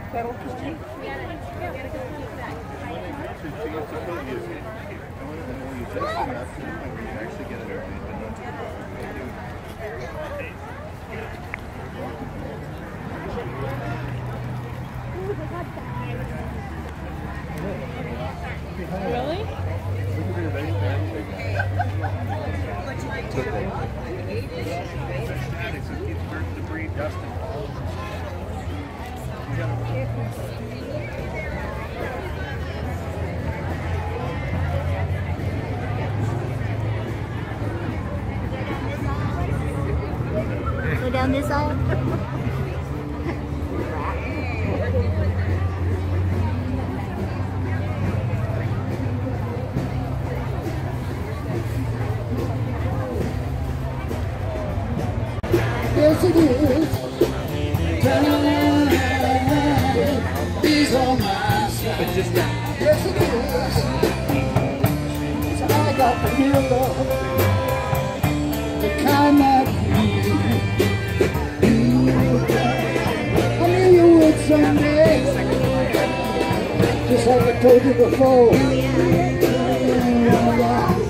That'll just keep. Really? Go down this aisle. Yes, it is. These are my side. Yes, it is. I got the real love, the kind that I knew you would someday. Just like I told you before.